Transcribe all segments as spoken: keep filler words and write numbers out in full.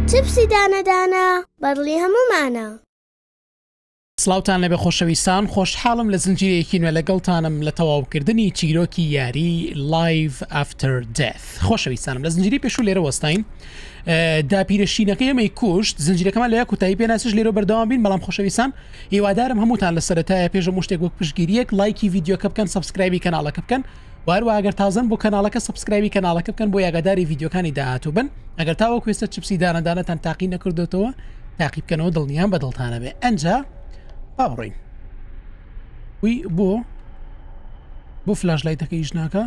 چپسی دانە دانە بەڕلی هەمومانە. سلااوتان لەبێ خۆشەویستان، خۆشحاڵم لە زنجیرەیەکی نوێ لەگەڵتانم لە تەواوکردنی چیرۆکی یاری لایڤ ئافتر دێث. خۆشەویستانم لە زنجیری پێشوو لێرە وەستین داپیرەشینەکەی ئەمەی کوشت زنجیرەکەمان لە کوتایی پێناسش لێرە بەردەوام بین. بەڵام خۆشەویستان هیوادارم هەمووتان لە سەرەتایە پێش هەموو شتێک وەک پشتگیریەک لایکی ڤیدیۆکە بکەن، سەبسکرایبی کەناڵەکە بکەن، وهروە ئەگەر تازن بۆ کەناڵەکە سەبسکرایبی کەناڵەکە بکەن بۆ یاگاداری ڤیدیۆکانی داهاتوو بن. ئەگەر تاوەکو ئێستا چپسی دانەدانەتان تاقی نەکردوێتەوە تاقی بکەنەوە، دڵنیان بە دڵتانە بێ. ئەنجا باڕۆین وی بۆ بۆ فلاش لایتەکە هیچ ناکە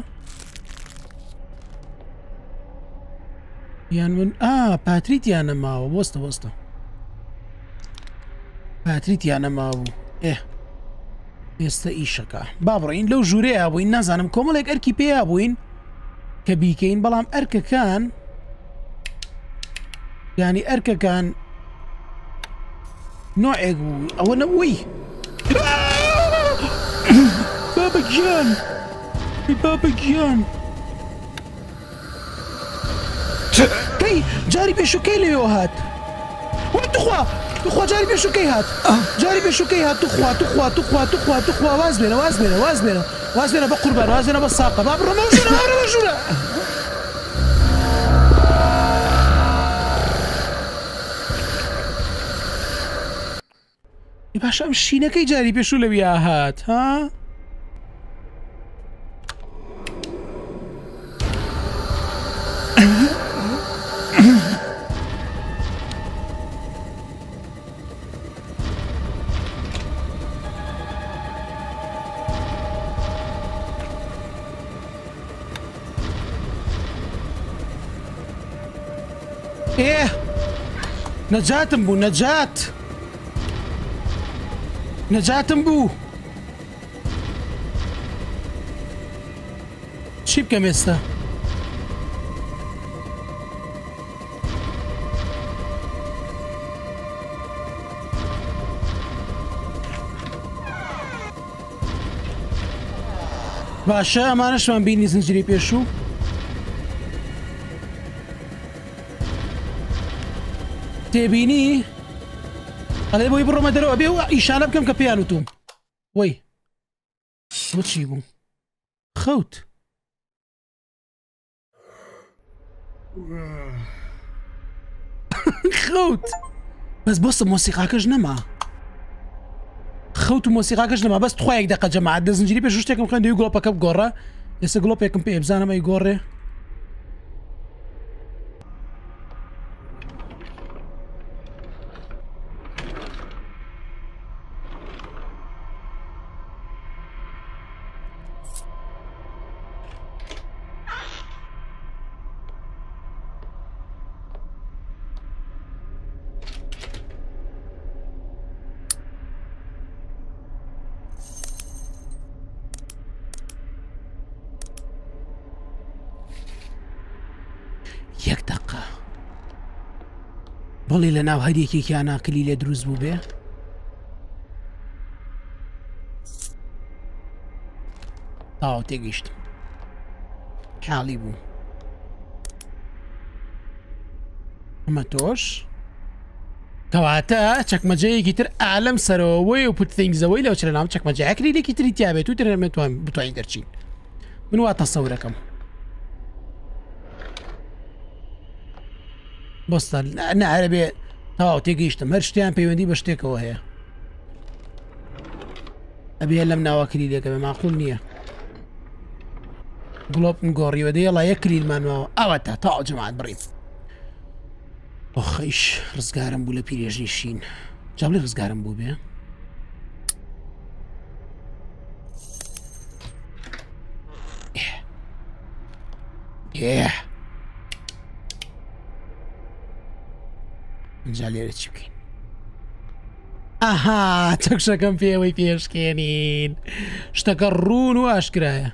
یان من ئا پاتریتیان نەماوە. وەستە وەستە پاتریتیان نەماوە. ئێ ئێستا ئیشەکە با بڕۆین لەو ژوورەیە بووین. نازانم کۆمەڵێک ئەرکی پێیا بووین کە بیکەین، بەڵام ئەرکەکان ینی ئەرکەکان نوعێک بوو. ئەوە نەوەی بابە گیان بابە گیان کەی جاری پێشوکەی لێەوە هات. توخوا توخوا جاری پێشوکەی هات جاری پێشوکەی هات. توخوا توخوا توخوا توخوا توخوا واز بێنە واز بێنە واز بێنە واز بێنە بە قوربان واز بێنە بە ساقە. با بڕۆ ژوورە ژوورە باشە ئەم شینەکەی جاری پێشوو لەوی هات ها. ئێ نەجاتم بوو نەجات نەجاتم بوو. چی بکەم ئێستا؟ باشە ئەمانەشمان بینی زنجیری پێشوو. تێبینی ئەڵێ بۆی بڕۆمە دەرەوە بێ و ئیشانە بکەم کە پێیان وتوم. وەی بۆ چی بوو؟ خەوت خەوت بەس بۆستە مۆسیقاکەش نەما. خەوت و مۆسیقاکەش نەما بەس توخوایەک دەقە جەماعەت لە زنجیری پێش شتێکم خوێن دەوی گڵۆپەکە بگۆڕە. ئێستا گڵۆپێکم پێ بزانم ئەی گۆڕێ. یەک دقە بەڵێ لە ناو هەریەکێکی ئاناکلی لێ دروست بوو بێ. تاو تێگەیشتم حاڵی بوو. ئەمە تۆش کەواتە چەکمەجەیەکی تر ئالەم سەرەوەی و پوتثینگزەوەی لەو چرە ناو چەکمەجەیە کلیلێکی تری تیابێت و ترێمێتوان بتوانین دەرچین. من وا تەسەورەکەم بۆستە نەعرە بێ تەواو تێگەیشتم. هەر شتیان پەیوەندی بە شتێکەوە هەیە. ئەبێ لەم ناوە کلیلێکە بێ ماقول نییە. گڵۆپم گۆڕیوە دەیەڵا یەک کلیلمانەوە ئەوە تا تاو جەماعەت بڕین. ئۆخەیش ڕزگارم بوو لە پیرێژنی شین. جاڵێ ڕزگارم بوو بێ. ئێ ئەجا لێرە چی بکەین؟ ئاها چەکشەکەم پێوەی پێشکێنین. شتەکە ڕوون و ئاشکرایە.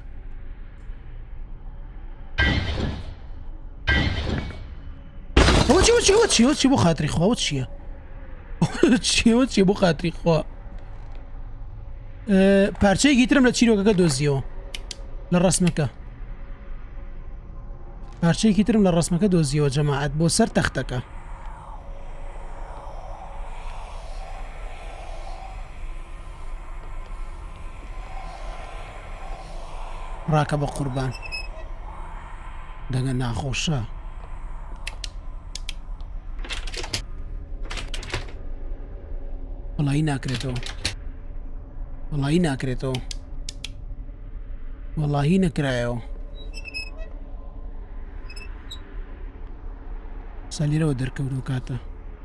ئەوە چی چیوە چیوە چی بۆ خاتری خواوە چییە؟ چیوە چی بۆ خاتری خوا؟ پارچەیەکی ترم لە چیرۆکەکە دۆزیەوە لە ڕسمەکە. پارچەیەکی ترم لە ڕسمەکە دۆزیەوە جەماعەت بۆ سەر تەختەکە. ڕاکە بە قوربان دەگە ناخۆشە وەڵایی ناکرێتەوە وەڵایی ناکرێتەوە وەڵاهی نەکرایەوە سەلیرەوە دەرکەوت و کاتە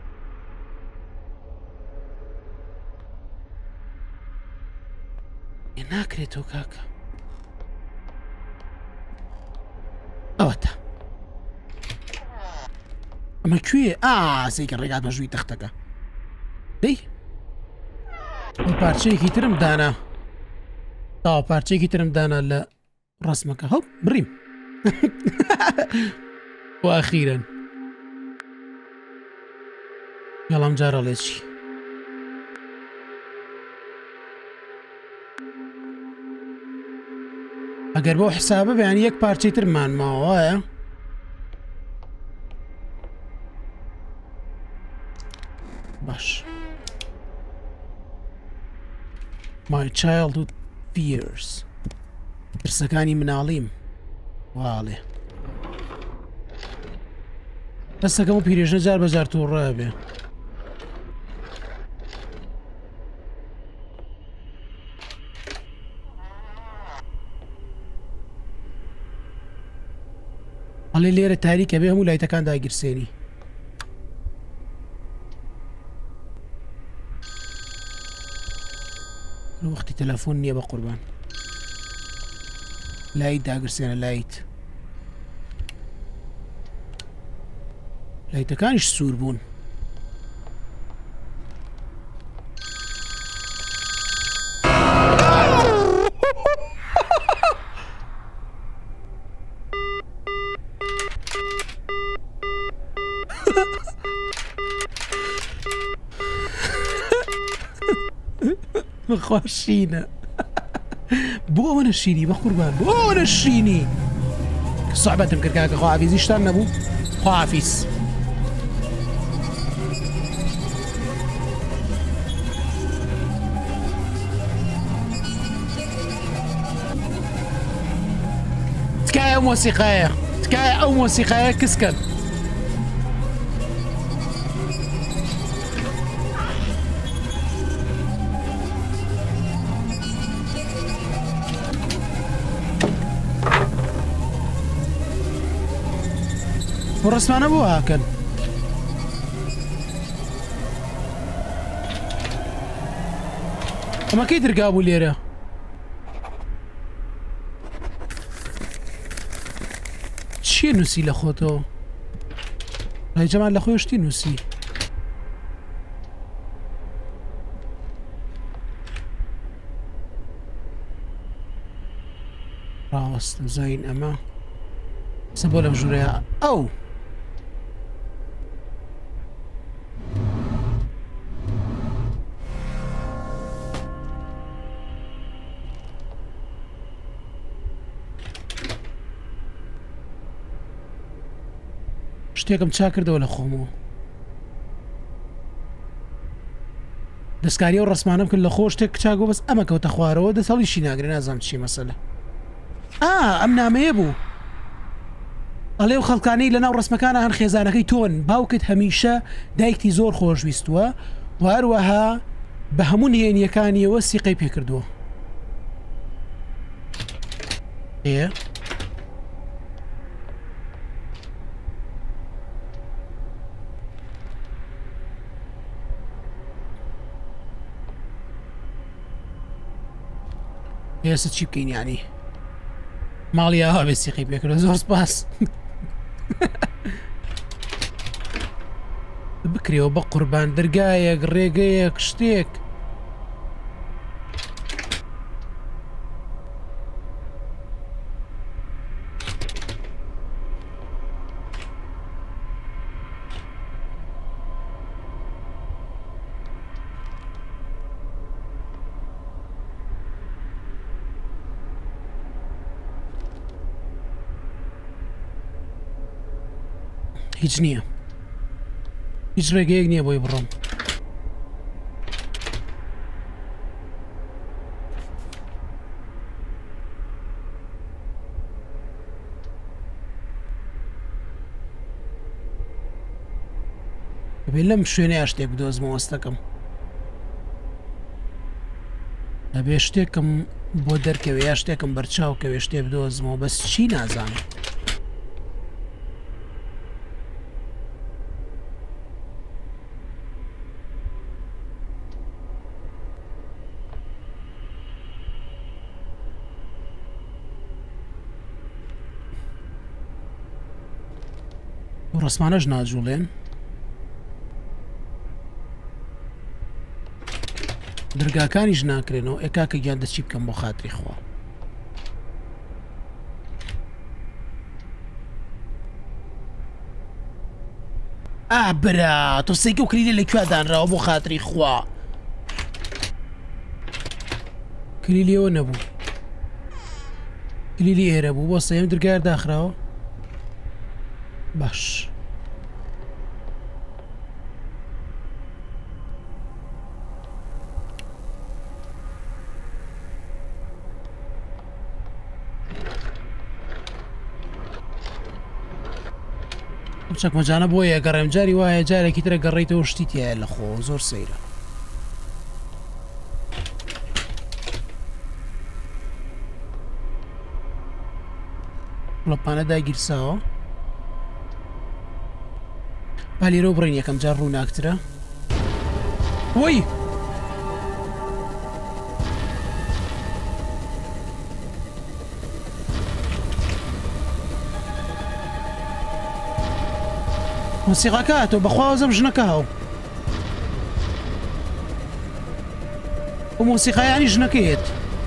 ێ ناکرێتەوە کاکە ئەوەتە ئەمە کوێ ئاسێکە ڕێگات بەژووی تەختەکە دەی پارچەیەکی ترم دانا تا پارچەیەکی ترم دانا لە ڕسمەکە هەڵ بڕیم و ئەخیرەن یاڵام جارە لێ چی ئەگەر بۆ حسابە بەیان یەک پارچەی ترمان ماوە وایە باش My childhood fears ترسەکانی مناڵیم واڵێ دەستەکەم و پیرێژنە جار بەجار تووڕە بێ هەڵێ لێرە تاریکە بێ هەموو لایتەکان داگیرسێنی وەختی تەلەفۆن نییە بە قوربان لایت داگرسێنە لایت لایتەکانیش سوور بوون بخواشینە بۆ ئەوەنە شیری بە قوربان بۆ ئەوەنە شینی سوحبەتم کرد کاکە خواحافیزیشتان نەبوو خواحافیز تکایە ئەو مۆسیقایە تکایە ئەو مۆسیقایە کسکەن ڕسمانە بۆ هاکەن ئەمە کەی دەرگا بوو لێرە چیە نووسی لە خۆتەوە لای جەمال لە خۆی شتی نووسی ڕاوەستە زین ئەمە سە بۆ لەم ژوورەیە ئەو شتێکم چا کردەوە لە خۆمەوە دەستکاری و ڕسمانم کرد لە خۆ شتێک چاگۆ بەس ئەمە کەوتە خوارەوە دەست هەڵیشی ناگرێ نازانم چی مەسەلە ئا ئەم نامەیە بوو ئەڵێ و خەڵکانەی لەناو ڕسمەکانە هەن خێزانەکەی تۆن باوکت هەمیشە دایکتی زۆر خۆشویستووە و هەروەها بە هەموو نهێنیەکانیەوە سیقەی پێکردووە ئێ ئێستا چی بکەین یانی ماڵی ئاوا بێ سیقەی پێکردووە زۆر سپاس بکرێەوە بە قوربان دەرگایەک ڕێگەیەک شتێک هیچ نییە هیچ ڕێگەیەک نییە بۆی بڕۆم بێ لەم شوێنەیە شتێک بدۆزمەوە وەستەکەم ئەبێ شتێکم بۆ دەرکەوێ یا شتێکم بەرچاوکەوێ شتێ بدۆزمەوە بەس چی نازانم ڕسمانەش ناجوڵێن دەرگاکانیش ناکرێنەوە ئێکاکە گیان دەچی بکەم بۆ خاتری خوا ئا برا تۆ سەیکە و کلیلە لەکوێ دانراوە بۆ خاتری خوا کلیلیەوە نەبوو کلیلی ئێرە بوو بۆ سەیەم دەرگار داخراوە باش چەکمەجانە بۆیە گەڕێم جاری وایە جارێکی ترە گەڕێیتەوە شتی تایە لە خۆ زۆر سەیرە وڵەپانە داگیرساوە با لێرە بڕین یەکەم جار ڕوو ناکترە وەی مۆسیقاکە تۆ بەخوازم ژنەکە هاو بۆ مۆسیقایانی ژنەکەیت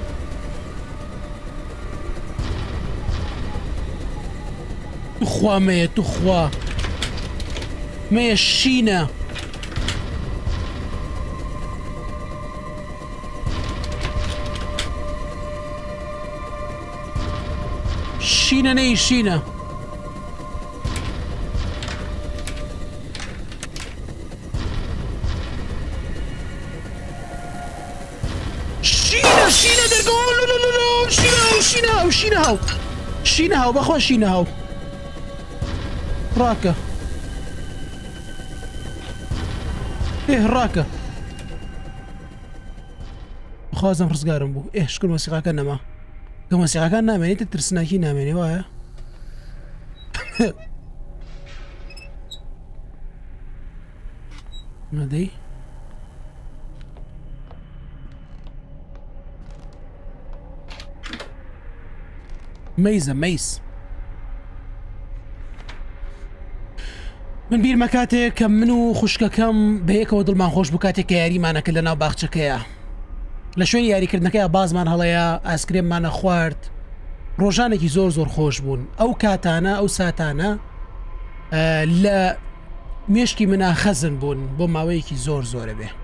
توخوا مەیە توخوا مەیە شینە شینە نەی شینە شینە دەرگەوە شینە هاو شینە هاو شینە هاو بەخوا شینە هاو ڕاکە ئێ ڕاکە بەخوازم ڕزگارم بوو ئێ شکر مۆسیقاکە نەما کە مۆسیقاکان نامێنێتە ترسناکی نامێنێ وایە نەدەی مەیزە مەیز من بیرمە کاتێک کە من و خوشکەکەم بەیەکەوە دڵمان خۆش بوو کاتێک کە یاریمانەکە لە ناو باخچەکەیە لە شوێن یاریکردنەکەی بازمان هەڵەیە ئاسکرێممانە خوارد ڕۆژانێکی زۆر زۆر خۆش بوون ئەو کاتانە ئەو ساتانە لە مێشکی منە خەزن بوون بۆ ماوەیەکی زۆر زۆرە بێ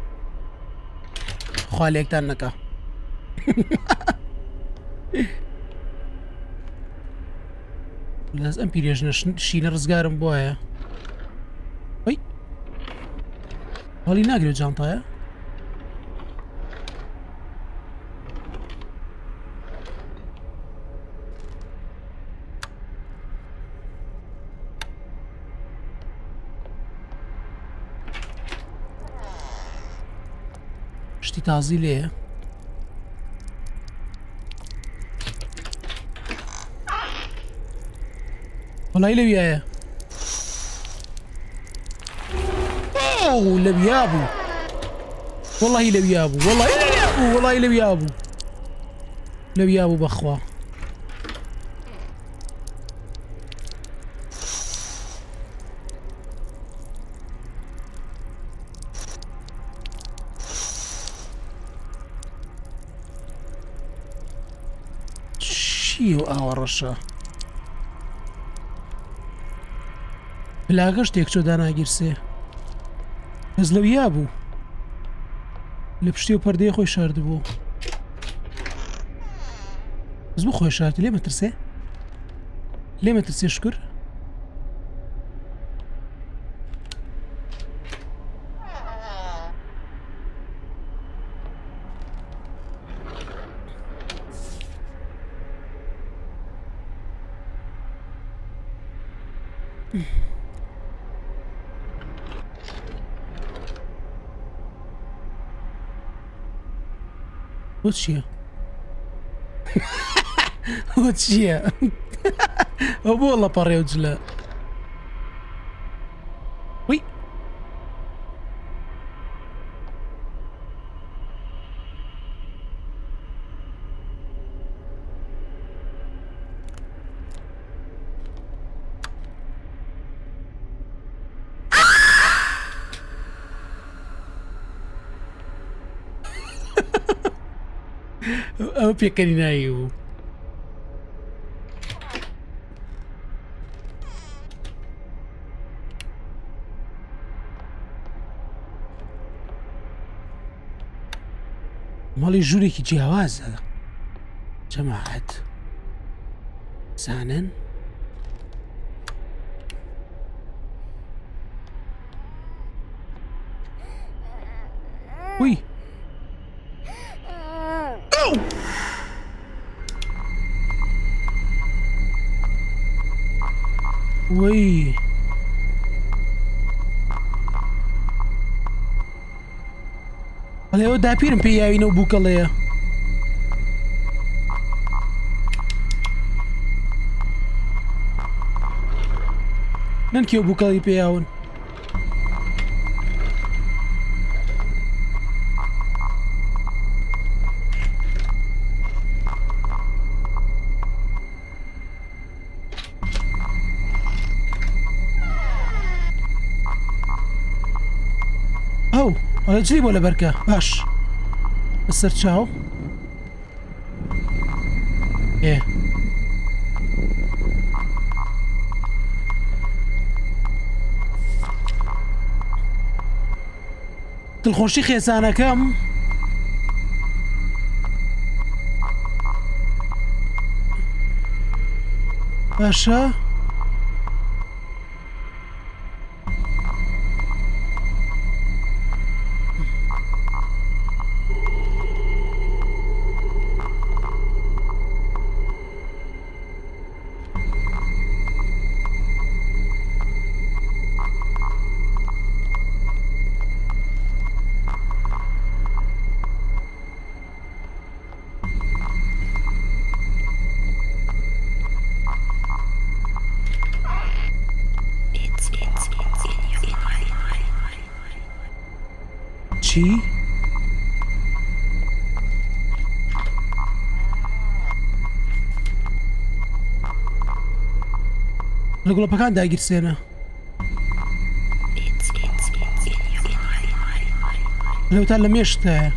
خوا لێکتان نەکە لاز ئەم پیرێژنە شینە ڕزگارم بۆیە وەی هەڵی ناگرێت جانتایە شتی تازی لێیە وەڵای لەویایە ئەو لەویا بوو وەڵی لەویا بوو وەڵی لەویا بوو وەڵی لەویا بوو لەویا بوو بەخوا چی و ئاوە ڕەشە بلاگە شتێک چۆ داناگیرسێ هەز لەویا بوو لە پشتی و پەردەی خۆی شاردبوو هەز بوو خۆی شاردی لێ مەترسێ لێ مەترسێ شکر بۆ چییە؟ بۆ چییە؟ ئەو بۆ لە پەڕێ و جلە وی ئەو پێکەنی نایی بوو. ماڵی ژوورێکی جیاوازە جەماعەت زانن وی وی ئەڵێ ئەوە داپیرم پێی یاوینە و بووکەڵەیە نەنکێ و بووکەڵی پێیاون ئەو ئەڵێ جلی بۆ لە بەرکە باش بەسەر چاو ئێ دڵخۆشی خێزانەکەم باشە چی؟ لە گوڵەپەکان داگیرسێنە لەوتان لە مێشتایە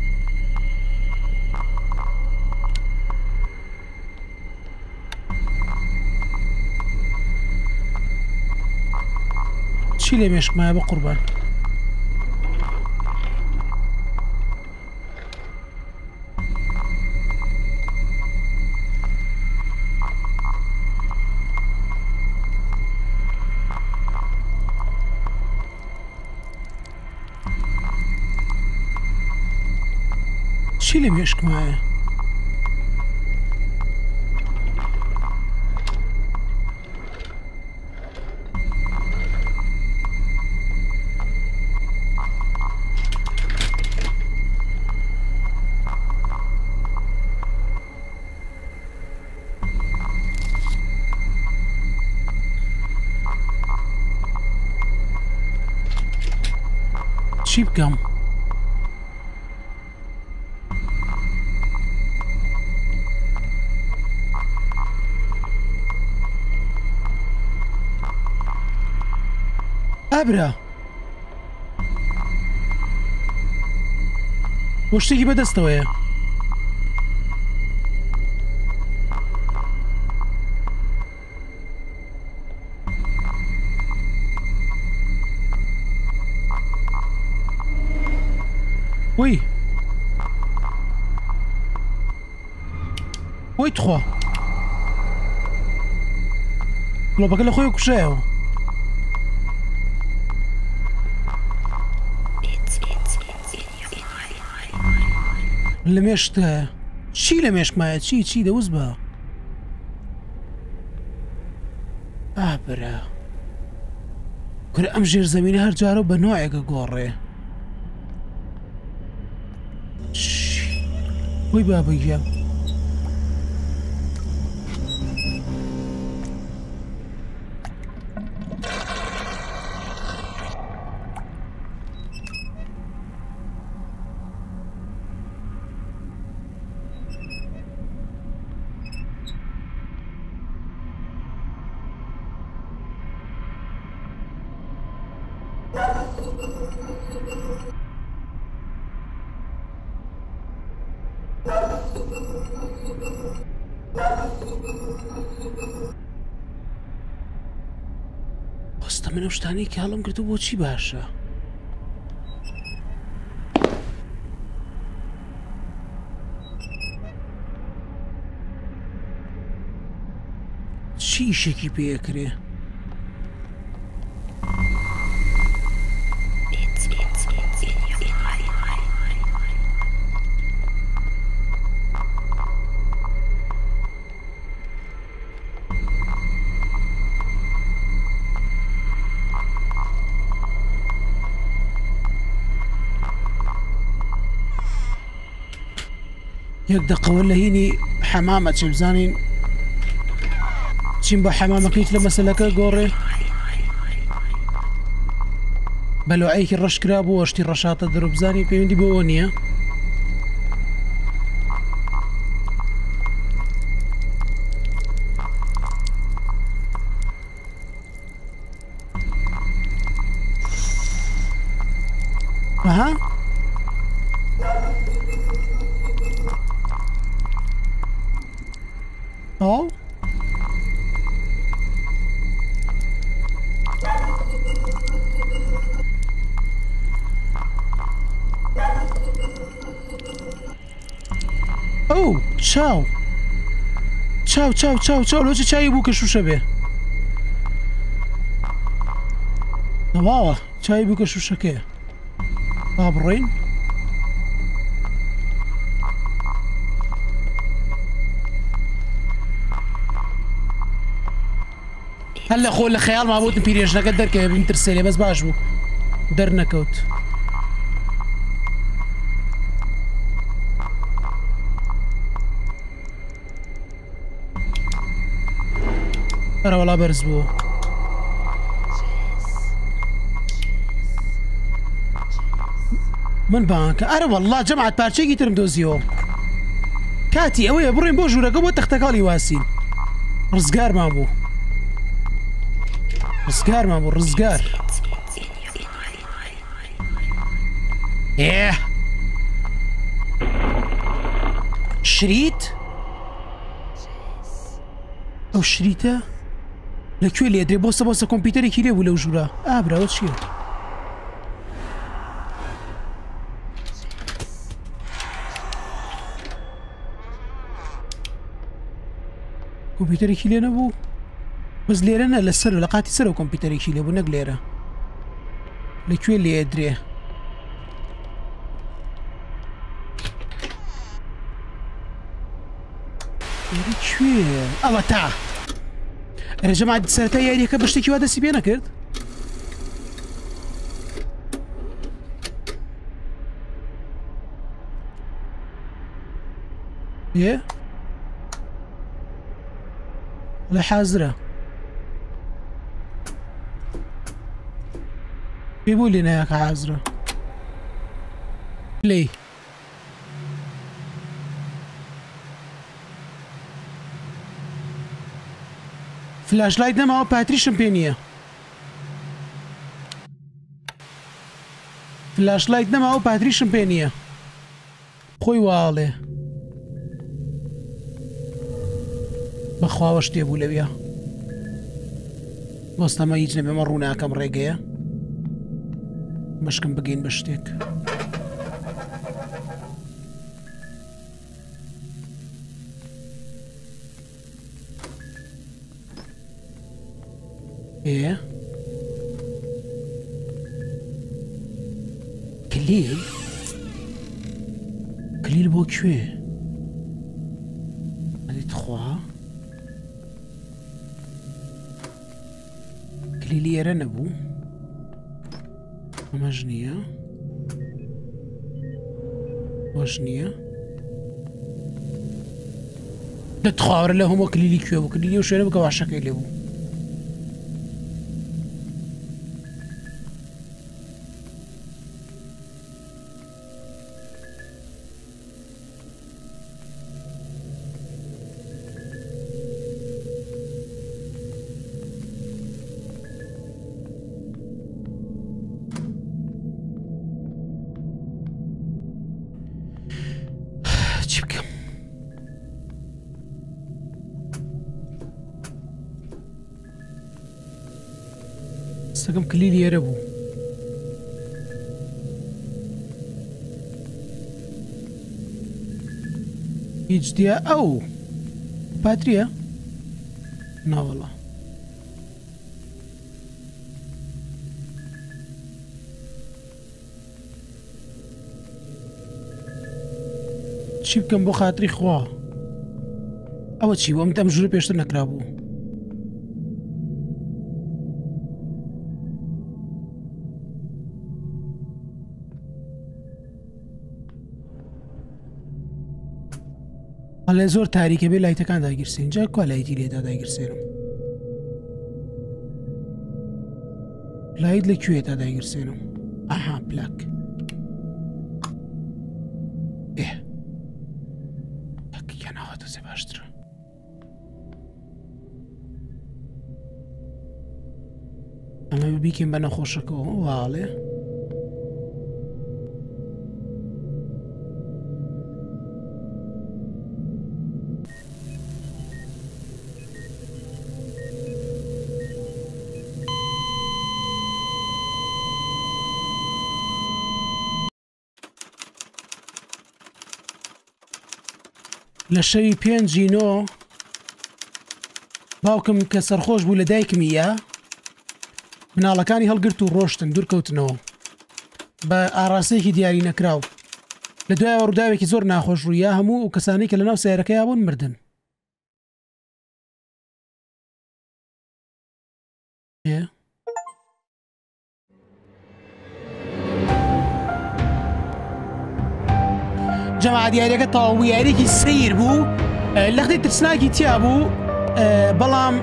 چی لێ مێشکمایە بە قوربان چی لێ مێشکمایە چی بکەم ئابرا بۆ شتێکی بەدەستەوەیە وی وی تخوا گڵۆپەکە لە خۆی کوشایەوە لە مێشتە چی لە مێشکمایە چی چی دەوز بە ئابرا کورە ئەم ژێر زەمینە هەر جارە و بە نوعێکە گۆڕێ وی بابەیە وەستە من ئەو شتانەی کە هەڵم کردو بۆچی باشە چی ئیشێکی پێکرێ یەک دقەوە لە هینی حەمامە چێ بزانین چیم بە حەمامەکەیت لە مەسەلەکە گۆڕێ بەلوعەیەکی ڕەشکرا بوو ئەشتی ڕەشاتە دەرو بزانی پەیوەندی بۆ ئەوە نییە ئەها ئەو ئەو چاو چاو چاو چاو چاو لۆچە چاوی بوو کە شوشە بێ نەواوە چاوی بوو کە شوشەکەیە با بڕۆین هەر لە خۆ لە خەیاڵ مابووتم پیرێژنەکە دەرکەوێ بینترسێ بەس باش بوو دەرنەکەوت هەرەوەڵا بەرز بوو من بانکە ئەرە وەڵڵا جەمعەت پارچەیەکی ترم دۆزیەوە کاتی ئەوەیە بڕێن بۆ ژوورەکە بۆ تەختەکاڵی واسین ڕزگارمان بوو ڕزگارمان بوو ڕزگار ئێ شریت ئەو شریتە لەکوێ لێدرێ بۆسە بۆسە کۆمپیوتەرێکی لێ بوو لەو ژوورە ئابراوە چییە کۆمپیوتەرێکی لێ نەبوو بەس لێرە نە لەسەر لە قاتی سەر و کۆمپیوتەرێکی لێبوو نەک لێرە لەکوێ لێدرێ کوێ ئەوە تا ڕێژەما سەرەتا یاریەکە بە شتێکی وا دەستی پێ نەکرد یێ لە حازرە پێ بوو لێ نایەکە حازرە پلەی فلاش لایت نەماوە پاتریشم پێ نییە فلاش لایت نەماوە پاتریشم پێ نییە خۆی واڵێ بەخواوە شتێ بوو لەوێ بۆستەمە هیچ نەبێمە ڕووناکەم ڕێگەیە مەشکم بگەین بە شتێک ئێ کلیل کلیل بۆ کوێ ئەدەیت خوا کلیلی ئێرە نەبوو ئەمەش نییە ئەوەش نییە دەتخواوەرە لە هەموو کلیلی کوێ بوو کلیلی و شوێنە بکە واشەکەی لێ بوو چی بکەم سەگەم کلیلی ئێرە بوو هیچ دیە ئەو پاتریە ناوەڵە چی بکەم بۆ خاتری خوا ئەوە چی بۆ من ئەم ژوورە پێشتر نەکرا بوو هەڵێ زۆر تاریکە بێ لایتەکان داگیرسێن اینجا کوا لایتی لێدا داگیرسێنم لایت لەکوێتا داگیرسێنم ئاها پلاک ئێ پلاکیان ئاواتە سێ باشترە ئەمە بیکەین بە نەخۆشەکەەوە واڵێ لە شەوی پێنجی نۆ باوکم کە سەرخۆش بوو لە دایکمیە مناڵەکانی هەڵگرت و ڕۆشتن دوورکەوتنەوە بە ئاڕاستەیەکی دیاری نەکراو لە دوایەوە ڕووداوێکی زۆر ناخۆش ڕوویە هەموو و کەسانی کە لە ناو سیارەکەیان بوون مردن جەماعە دیارەکە تەواو یاریێکی سیر بوو لەختی ترسناکی تیا بوو بەڵام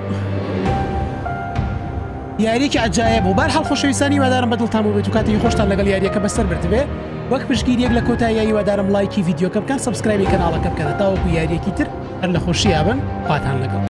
یاریێکی عجایب بوو بەرحاڵ خۆشەویستانی وادارم بەدڵتان بوو بێت و کاتێکی خۆشتان لەگەڵ یاریەکە بەسەر بردبێ وەک پشتگیریەک لە کۆتاییایی وادارم لایکی ڤیدیۆکە بکەن سەبسکرایبی کەناڵەکە بکەنە تاوەکو یاریەکی تر هەر لە خۆشییا بن خواتان لەگەڵ